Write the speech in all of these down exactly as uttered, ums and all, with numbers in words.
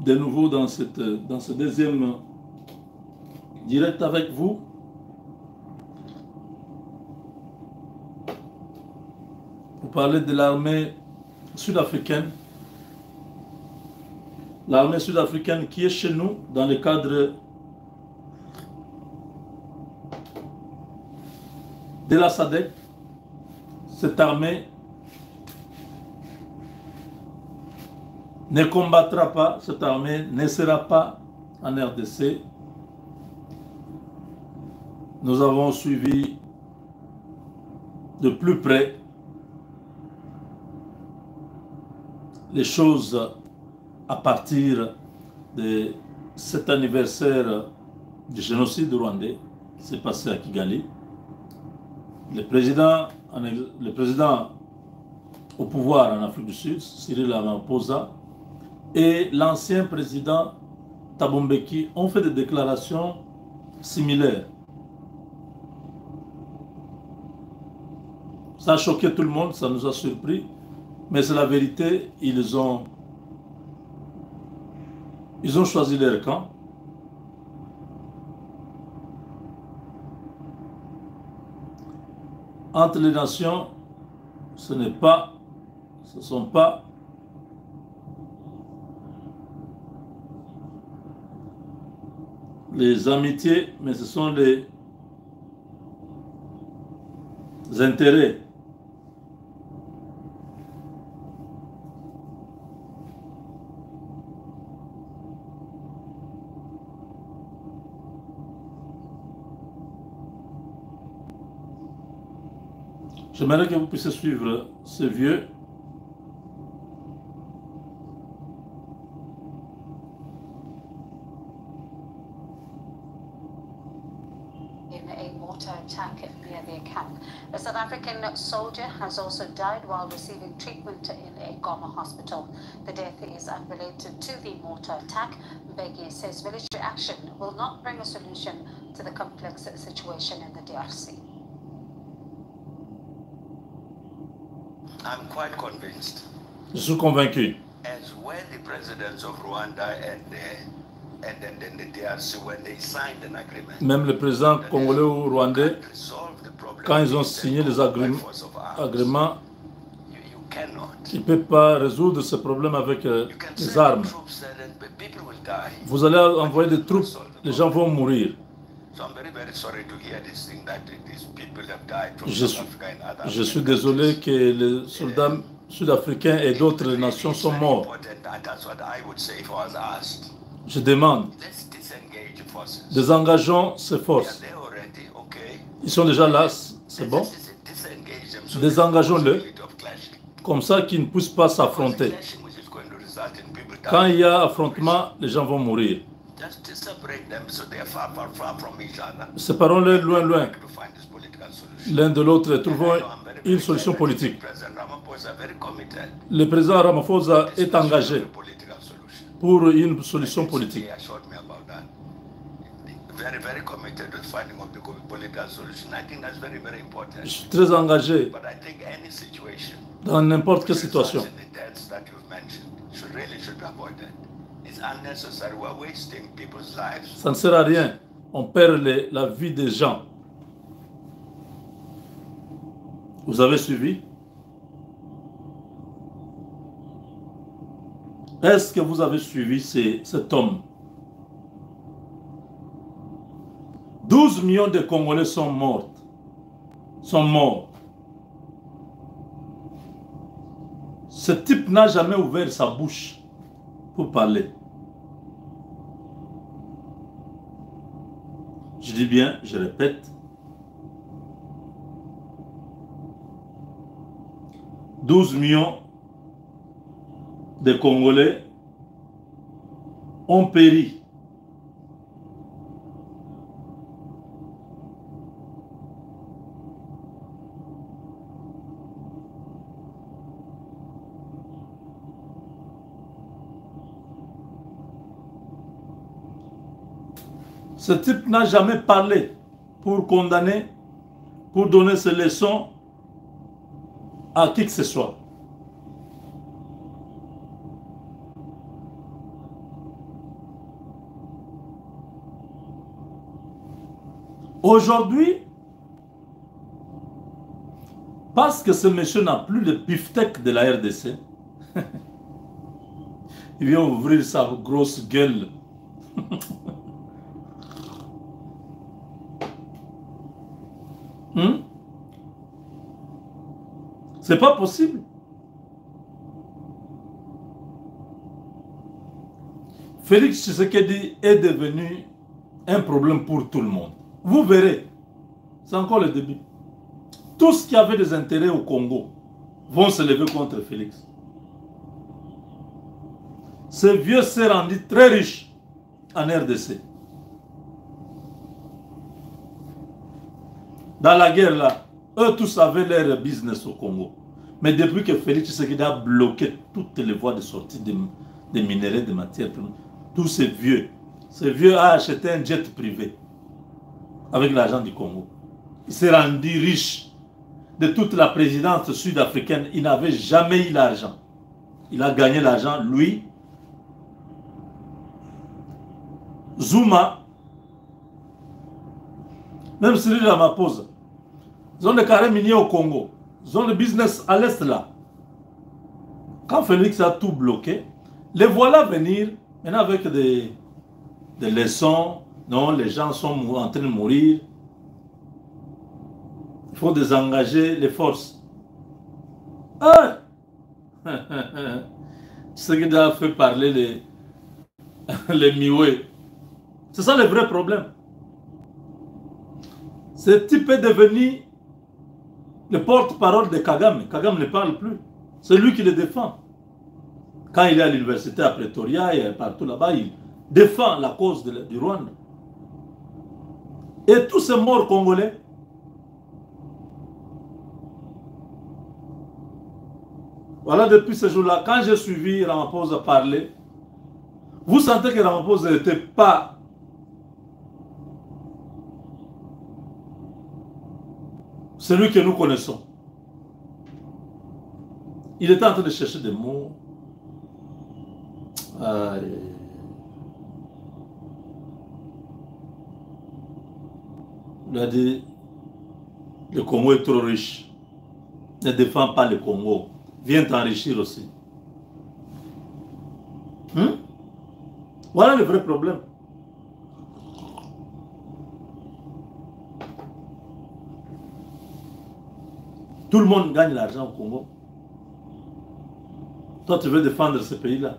de nouveau dans, cette, dans ce deuxième direct avec vous. Pour parler de l'armée sud-africaine. L'armée sud-africaine qui est chez nous dans le cadre de la S A D C. Cette armée ne combattra pas, cette armée ne sera pas en R D C. Nous avons suivi de plus près les choses à partir de cet anniversaire du génocide rwandais qui s'est passé à Kigali. Le président, le président au pouvoir en Afrique du Sud, Cyril Ramaphosa, et l'ancien président Thabo Mbeki ont fait des déclarations similaires. Ça a choqué tout le monde, ça nous a surpris, mais c'est la vérité, ils ont, ils ont choisi leur camp. Entre les nations, ce n'est pas, ce ne sont pas les amitiés, mais ce sont les intérêts. J'aimerais que vous puissiez suivre ce vieux. In a mortar attack near their camp. A South African soldier has also died while receiving treatment in a Goma hospital. The death is unrelated to the mortar attack. Mbeki says military action will not bring a solution to the complex situation in the D R C. I'm quite convinced. Je suis convaincu. As when the presidents of Rwanda and the, and, and, and the D R C, when they signed an agreement, même le président congolais ou rwandais, quand ils ont signé les agréments, agréments ils ne peuvent pas résoudre ce problème avec euh, les armes. Vous allez envoyer des troupes, les gens vont mourir. Je suis, je suis désolé que les soldats sud-africains et d'autres nations sont morts. Je demande, désengageons ces forces. Ils sont déjà là, c'est bon. Désengageons-le, comme ça qu'ils ne puissent pas s'affronter. Quand il y a affrontement, les gens vont mourir. Séparons-les loin, loin, l'un de l'autre et trouvons une solution politique. Le président Ramaphosa est engagé pour une solution politique. Je suis très engagé dans n'importe quelle situation. Ça ne sert à rien. On perd les, la vie des gens. Vous avez suivi? Est-ce que vous avez suivi ces, cet homme? douze millions de Congolais sont morts. Sont morts. Ce type n'a jamais ouvert sa bouche pour parler. Je dis bien, je répète. douze millions de Congolais ont péri. Ce type n'a jamais parlé pour condamner, pour donner ses leçons à qui que ce soit. Aujourd'hui, parce que ce monsieur n'a plus le beefsteak de la R D C, il vient ouvrir sa grosse gueule. hmm? C'est pas possible. Félix Tshisekedi est devenu un problème pour tout le monde. Vous verrez, c'est encore le début. Tous qui avaient des intérêts au Congo vont se lever contre Félix. Ce vieux s'est rendu très riche en R D C. Dans la guerre là, eux tous avaient leur business au Congo. Mais depuis que Félix Tshisekedi a bloqué toutes les voies de sortie des, des minéraux, des matières premières, tous ces vieux, ce vieux a acheté un jet privé avec l'argent du Congo. Il s'est rendu riche de toute la présidence sud-africaine. Il n'avait jamais eu l'argent. Il a gagné l'argent, lui. Zuma, même Cyril Ramaphosa, ils ont des carrés miniers au Congo. Ils ont le business à l'est là. Quand Félix a tout bloqué, les voilà venir, maintenant avec des, des leçons. Non, les gens sont en train de mourir. Il faut désengager les forces. Ah! Ce qui a fait parler les, les Mioué. C'est ça le vrai problème. Ce type est devenu le porte-parole de Kagame. Kagame ne parle plus. C'est lui qui le défend. Quand il est à l'université à Pretoria et partout là-bas, il défend la cause de, du Rwanda. Et tous ces morts congolais, voilà, depuis ce jour-là, quand j'ai suivi Ramaphosa parler, vous sentez que Ramaphosa n'était pas celui que nous connaissons. Il était en train de chercher des mots. Aïe. Il a dit, le Congo est trop riche. Ne défends pas le Congo. Viens t'enrichir aussi. Hmm? Voilà le vrai problème. Tout le monde gagne l'argent au Congo. Toi, tu veux défendre ce pays-là.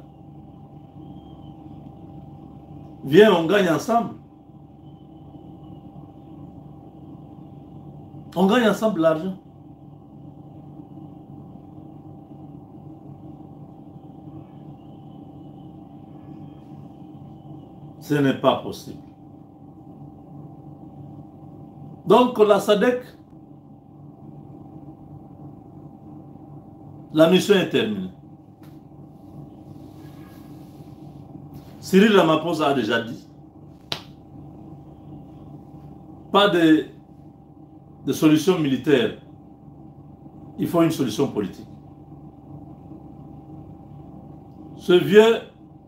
Viens, on gagne ensemble. On gagne ensemble l'argent. Ce n'est pas possible. Donc la S A D C, la mission est terminée. Cyril Ramaphosa a déjà dit, pas de, de solution militaire, il faut une solution politique. Ce vieux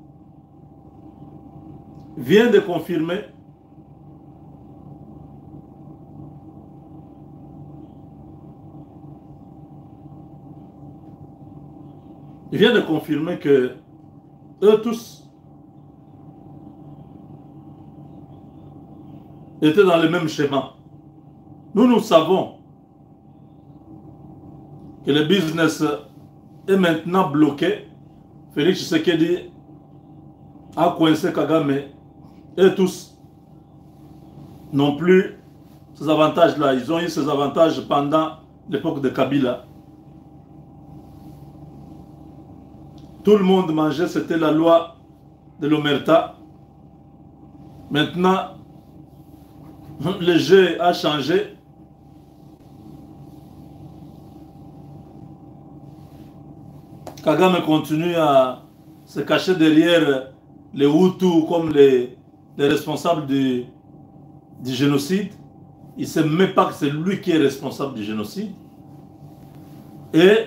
vient de confirmer il vient de confirmer que eux tous étaient dans le même schéma. Nous, nous savons que le business est maintenant bloqué. Félix Tshisekedi a coincé Kagame. Et tous n'ont plus ces avantages-là. Ils ont eu ces avantages pendant l'époque de Kabila. Tout le monde mangeait, c'était la loi de l'Omerta. Maintenant, le jeu a changé. Kagame continue à se cacher derrière les Hutus comme les, les responsables du, du génocide. Il ne sait même pas que c'est lui qui est responsable du génocide. Et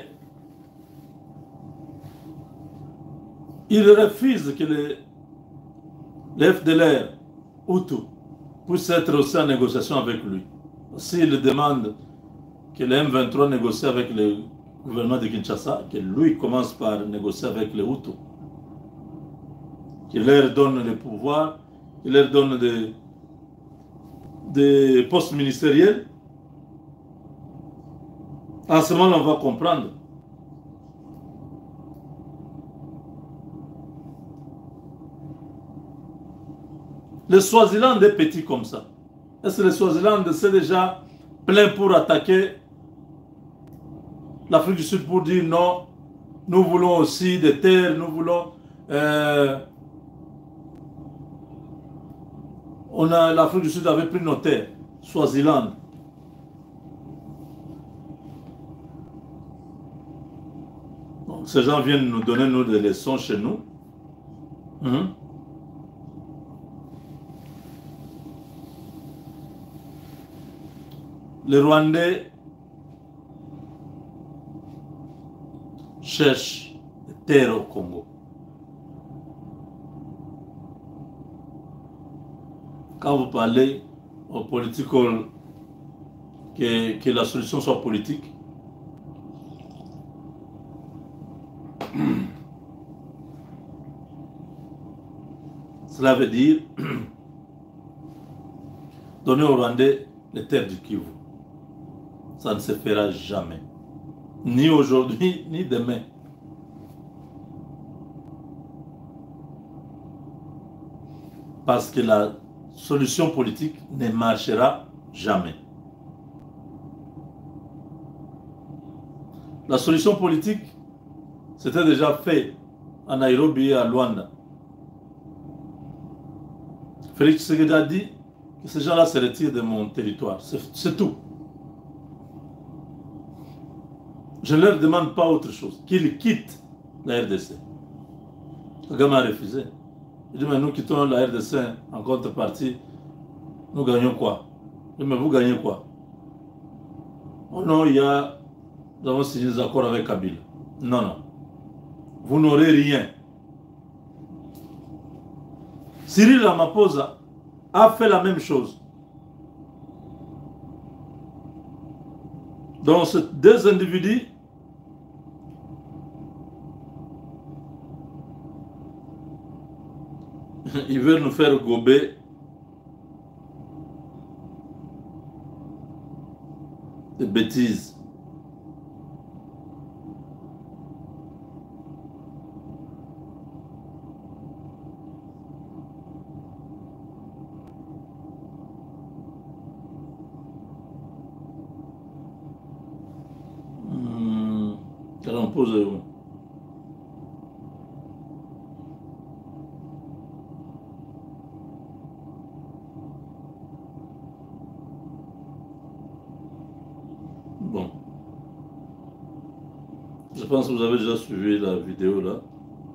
il refuse que les, les F D L R Hutus puisse être aussi en négociation avec lui. S'il demande que les M vingt-trois négocient avec le gouvernement de Kinshasa, que lui commence par négocier avec les Hutus, qu'il leur donne le pouvoir, qu'il leur donne des, des postes ministériels. En ce moment, on va comprendre. Le Swaziland est petit comme ça. Est-ce que le Swaziland c'est déjà plein pour attaquer l'Afrique du Sud pour dire non, nous voulons aussi des terres, nous voulons... Euh, on a, l'Afrique du Sud avait pris nos terres, Swaziland. Donc, ces gens viennent nous donner nous, des leçons chez nous. Hum. Les Rwandais cherchent des terres au Congo. Quand vous parlez aux politiques que, que la solution soit politique, cela veut dire donner aux Rwandais les terres du Kivu. Ça ne se fera jamais. Ni aujourd'hui, ni demain. Parce que la solution politique ne marchera jamais. La solution politique, c'était déjà fait à Nairobi et à Luanda. Félix Tshisekedi a dit que ces gens-là se retirent de mon territoire. C'est tout. Je ne leur demande pas autre chose, qu'ils quittent la R D C. Kagame a refusé. Il dit, mais nous quittons la R D C en contrepartie, nous gagnons quoi? Il dit, mais vous gagnez quoi? Oh non, il y a, nous avons signé des accords avec Kabila. Non, non. Vous n'aurez rien. Cyril Ramaphosa a fait la même chose. Donc, ces deux individus ils veulent nous faire gober des bêtises. Hmm. Alors, posez-vous. Bon. Je pense que vous avez déjà suivi la vidéo là.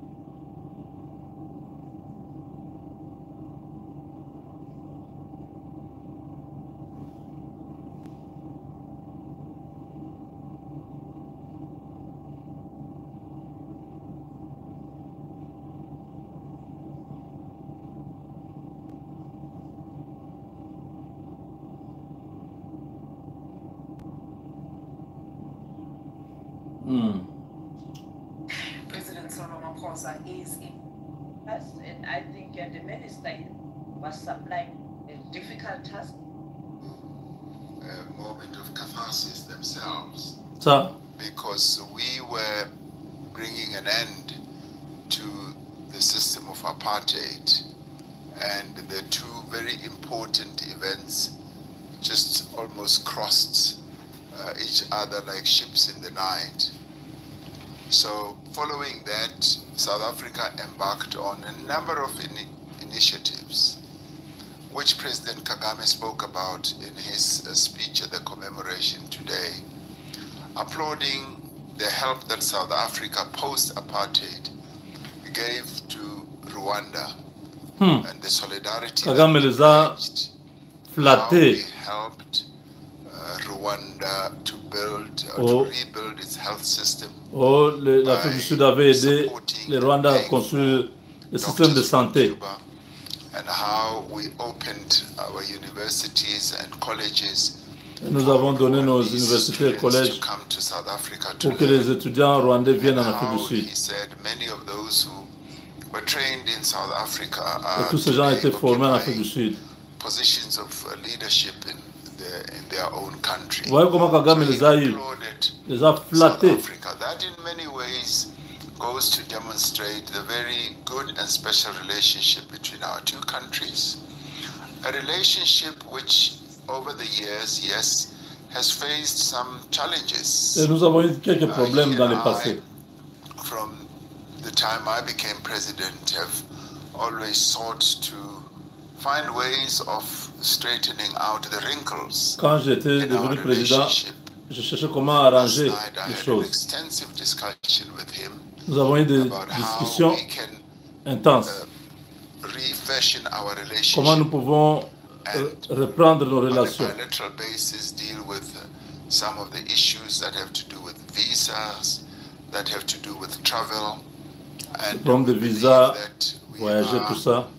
Hmm. President Cyril Ramaphosa is in us, and I think uh, the minister was supplying a difficult task. A moment of catharsis themselves, Ça, because we were bringing an end to the system of apartheid, and the two very important events just almost crossed uh, each other like ships in the night. So following that, South Africa embarked on a number of in initiatives, which President Kagame spoke about in his uh, speech at the commemoration today, applauding the help that South Africa post-apartheid gave to Rwanda, hmm. and the solidarity Kagame that les a pledged. How flattés. we helped uh, Rwanda to build, uh, Oh. to rebuild its health system. Oh, le- l'Afrique du Sud avait aidé Supporting les Rwandais à the construire le doctors système de from santé. Cuba, and how we opened our universities and colleges Nous avons donné nos universités et collèges pour que les étudiants rwandais viennent en Afrique du Sud. Et tous ces gens étaient formés en Afrique du Sud. Vous voyez comment Kagame les a eu, les a flattés. Goes to demonstrate the very good and special relationship between our two countries. A relationship which, over the years, yes, has faced some challenges. Et nous avons eu quelques problèmes uh, dans le passé. From the time I became president, have always sought to find ways of straightening out the wrinkles. Quand j'étais devenu président, je cherchais comment arranger les choses. Nous avons eu des discussions intenses. Comment nous pouvons reprendre nos relations. Le problème de visa, voyager, tout ça.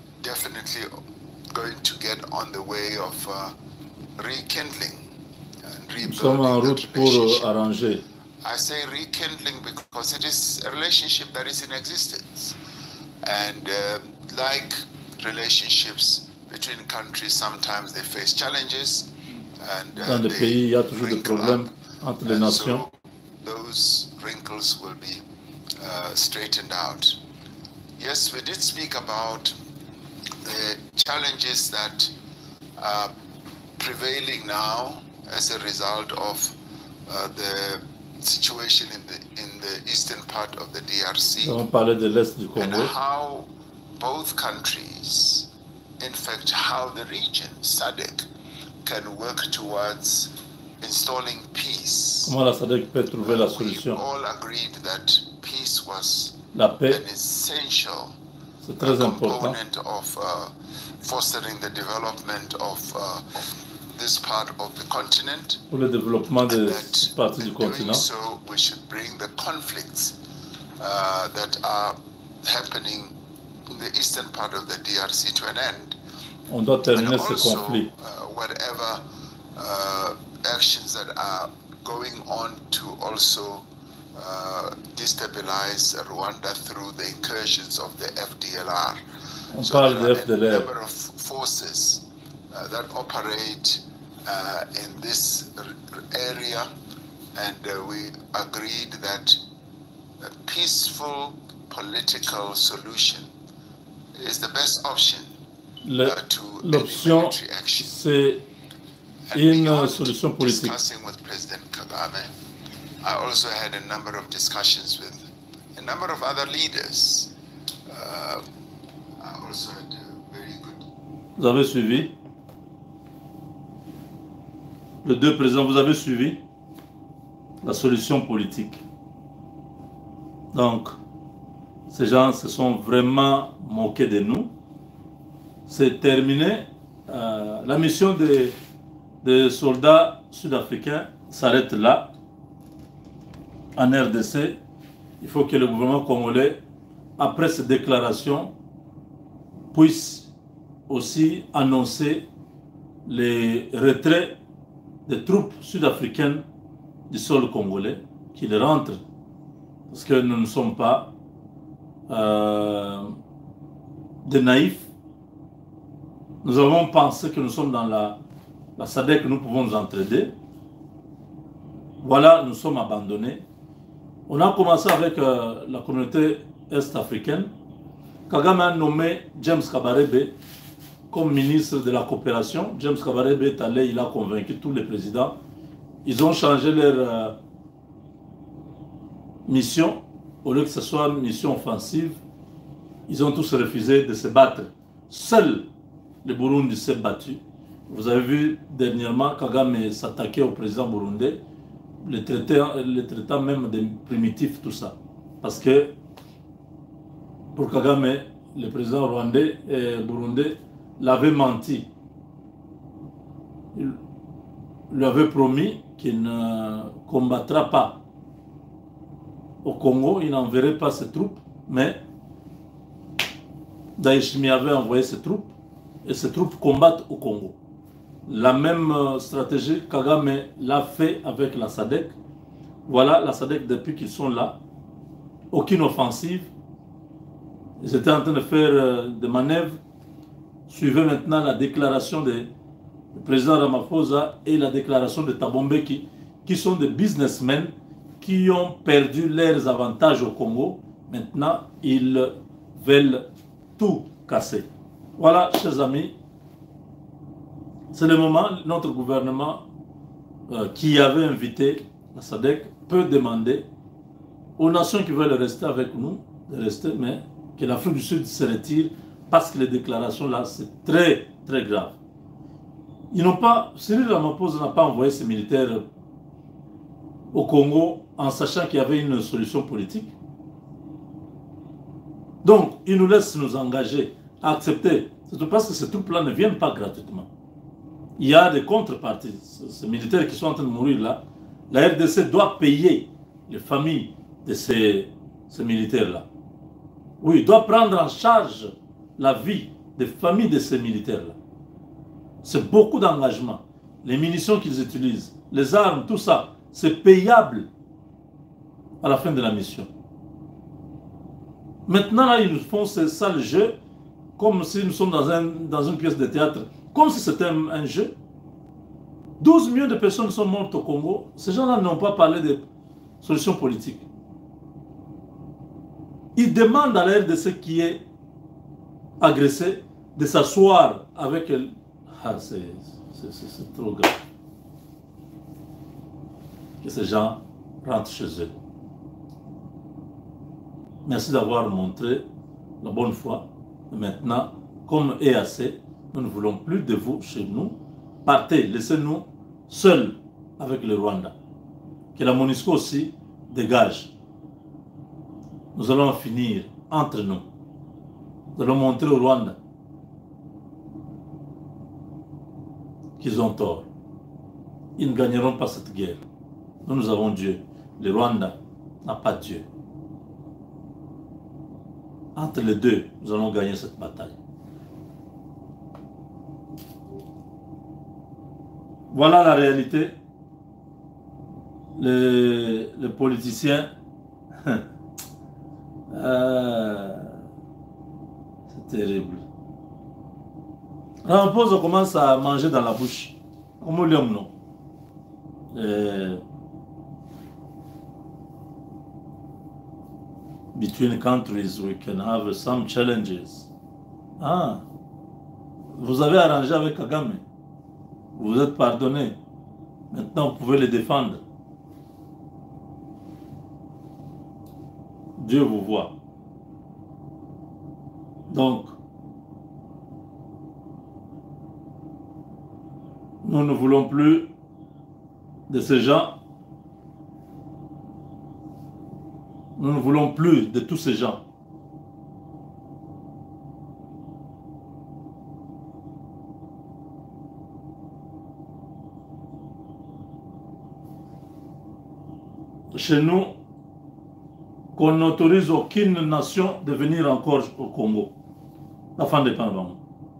Nous sommes en route pour arranger. I say rekindling because it is a relationship that is in existence. And uh, like relationships between countries, sometimes they face challenges. And, uh, Dans les pays, il y a toujours des problèmes entre les nations. So those wrinkles will be uh, straightened out. Yes, we did speak about the challenges that are prevailing now as a result of uh, the situation in the in the eastern part of the D R C. On parlait de l'est du Congo. And how both countries, in fact, how the region S A D C can work towards installing peace. Comment la S A D C peut trouver la solution? We all agreed that peace was la paix, an essential c'est très important. component of uh, fostering the development of uh, this part of the continent. Pour le développement de cette partie du continent. So we should bring the conflicts uh, that are happening in the eastern part of the D R C to an end. On doit terminer and ce also, conflit. Uh, whatever uh, actions that are going on to also uh, destabilize Rwanda through the incursions of the F D L R. On so parle there de are F D L R. a number of forces uh, that operate uh, in this area, and uh, we agreed that a peaceful political solution is the best option. Le, uh, L'option, c'est une solution politique. Discussing with President Kagame, I also had a number of discussions with a number of other leaders. Uh, I also had a very good. Vous avez suivi? Les deux présidents, vous avez suivi la solution politique. Donc, ces gens se sont vraiment moqués de nous. C'est terminé. Euh, la mission des, des soldats sud-africains s'arrête là. En R D C, il faut que le gouvernement congolais, après cette déclaration, puisse aussi annoncer les retraits des troupes sud-africaines du sol congolais, qu'ils rentrent, parce que nous ne sommes pas euh, des naïfs. Nous avons pensé que nous sommes dans la, la S A D C, que nous pouvons nous entraider. Voilà, nous sommes abandonnés. On a commencé avec euh, la communauté est-africaine. Kagame a nommé James Kabarebe comme ministre de la coopération. James Kabarebe est allé, il a convaincu tous les présidents. Ils ont changé leur euh, mission. Au lieu que ce soit une mission offensive, ils ont tous refusé de se battre. Seul le Burundi s'est battu. Vous avez vu dernièrement Kagame s'attaquer au président burundais, le traitant, le traitant même de primitif, tout ça. Parce que pour Kagame, le président rwandais et burundais l'avait menti. Il lui avait promis qu'il ne combattra pas au Congo, il n'enverrait pas ses troupes, mais Daeshimi avait envoyé ses troupes et ses troupes combattent au Congo. La même stratégie, Kagame l'a fait avec la S A D C. Voilà, la S A D C, depuis qu'ils sont là, aucune offensive. Ils étaient en train de faire des manœuvres. Suivez maintenant la déclaration du président Ramaphosa et la déclaration de Thabo Mbeki, qui sont des businessmen qui ont perdu leurs avantages au Congo. Maintenant, ils veulent tout casser. Voilà, chers amis, c'est le moment, notre gouvernement euh, qui avait invité la S A D C peut demander aux nations qui veulent rester avec nous, de rester, mais que l'Afrique du Sud se retire parce que les déclarations là, c'est très, très grave. Ils n'ont pas, Cyril Ramaphosa n'a pas envoyé ses militaires au Congo en sachant qu'il y avait une solution politique. Donc, ils nous laissent nous engager à accepter. C'est parce que ces troupes-là ne viennent pas gratuitement. Il y a des contreparties. Ces militaires qui sont en train de mourir là, la R D C doit payer les familles de ces, ces militaires-là. Oui, il doit prendre en charge la vie des familles de ces militaires-là. C'est beaucoup d'engagement. Les munitions qu'ils utilisent, les armes, tout ça, c'est payable à la fin de la mission. Maintenant, là, ils nous font ce sale jeu, comme si nous sommes dans, un, dans une pièce de théâtre, comme si c'était un, un jeu. douze millions de personnes sont mortes au Congo. Ces gens-là n'ont pas parlé de solutions politiques. Ils demandent à l'air de ce qui est agressé de s'asseoir avec elle. Ah, c'est trop grave. Que ces gens rentrent chez eux. Merci d'avoir montré la bonne foi. Maintenant, comme E A C, nous ne voulons plus de vous chez nous. Partez, laissez-nous seuls avec le Rwanda. Que la MONUSCO aussi dégage. Nous allons finir entre nous. Nous allons montrer au Rwanda qu'ils ont tort. Ils ne gagneront pas cette guerre. Nous, nous avons Dieu. Le Rwanda n'a pas Dieu. Entre les deux, nous allons gagner cette bataille. Voilà la réalité. Les, les politiciens, euh, c'est terrible. Ramaphosa commence à manger dans la bouche. Comme l'homme, non. Euh, Between countries, we can have some challenges. Ah, vous avez arrangé avec Kagame. Vous êtes pardonné. Maintenant, vous pouvez les défendre. Dieu vous voit. Donc, nous ne voulons plus de ces gens. Nous ne voulons plus de tous ces gens. Chez nous, qu'on n'autorise aucune nation de venir encore au Congo. La fin des pendants.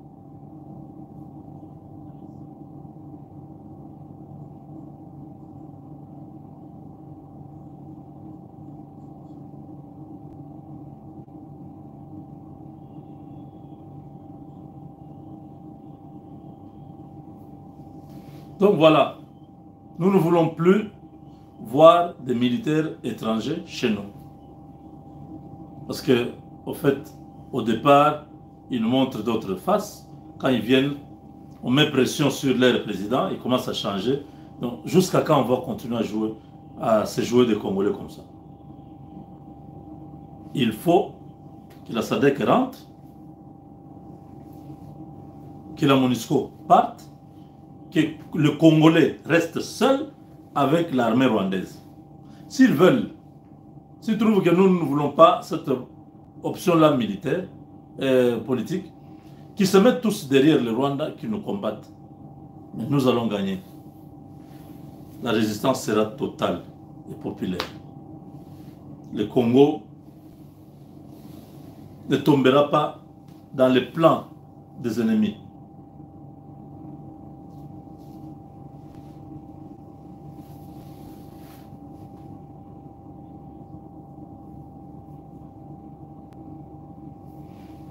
Donc voilà, nous ne voulons plus voir des militaires étrangers chez nous. Parce que, au fait, au départ, ils nous montrent d'autres faces. Quand ils viennent, on met pression sur leur président, ils commencent à changer. Donc, jusqu'à quand on va continuer à jouer, à se jouer des Congolais comme ça? Il faut que la S A D C rentre, que la MONUSCO parte, que le Congolais reste seul avec l'armée rwandaise. S'ils veulent, s'ils trouvent que nous ne voulons pas cette option-là militaire, euh, politique, qu'ils se mettent tous derrière le Rwanda, qui nous combattent. Mais nous allons gagner. La résistance sera totale et populaire. Le Congo ne tombera pas dans les plans des ennemis.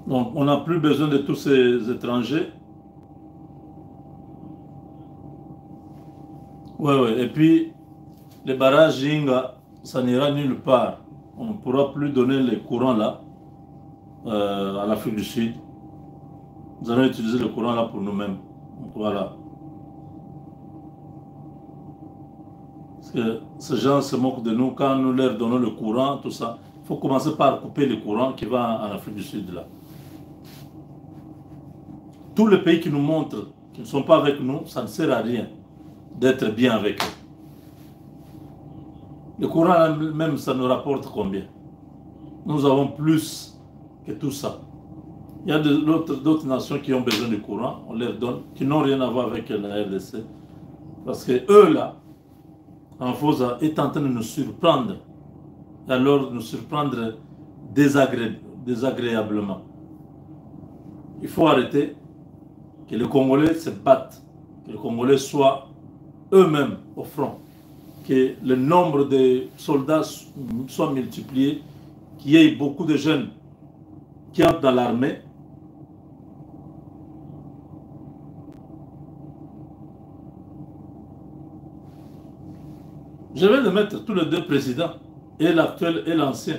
Donc, on n'a plus besoin de tous ces étrangers. Oui, oui. Et puis, les barrages Inga, ça n'ira nulle part. On ne pourra plus donner les courants là euh, à l'Afrique du Sud. Nous allons utiliser le courant là pour nous-mêmes. Voilà. Parce que ces gens se moquent de nous quand nous leur donnons le courant, tout ça. Il faut commencer par couper le courant qui va en Afrique du Sud là. Tous les pays qui nous montrent qu'ils ne sont pas avec nous, ça ne sert à rien d'être bien avec eux. Le courant même, ça nous rapporte combien? Nous avons plus que tout ça. Il y a d'autres nations qui ont besoin du courant, on leur donne, qui n'ont rien à voir avec la R D C. Parce que eux là, Ramaphosa est en train de nous surprendre. Et alors nous surprendre désagré, désagréablement. Il faut arrêter que les Congolais se battent, que les Congolais soient eux-mêmes au front, que le nombre de soldats soit multiplié, qu'il y ait beaucoup de jeunes qui entrent dans l'armée. Je vais le mettre tous les deux présidents, et l'actuel et l'ancien.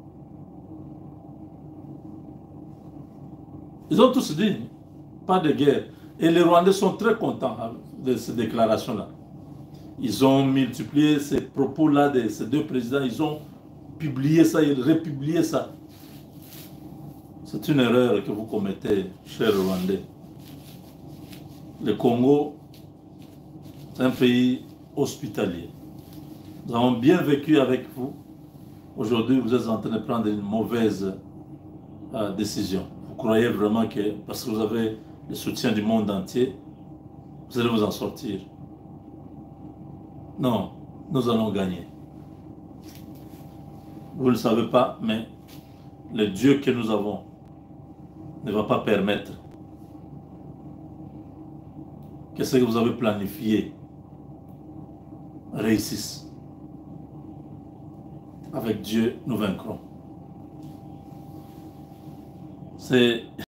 Ils ont tous dit, pas de guerre. Et les Rwandais sont très contents de ces déclarations-là. Ils ont multiplié ces propos-là de ces deux présidents, ils ont publié ça, ils ont republié ça. C'est une erreur que vous commettez, chers Rwandais. Le Congo, c'est un pays hospitalier. Nous avons bien vécu avec vous. Aujourd'hui, vous êtes en train de prendre une mauvaise euh, décision. Vous croyez vraiment que, parce que vous avez le soutien du monde entier, vous allez vous en sortir. Non, nous allons gagner. Vous ne le savez pas, mais le Dieu que nous avons ne va pas permettre que ce que vous avez planifié réussisse. Avec Dieu, nous vaincrons. C'est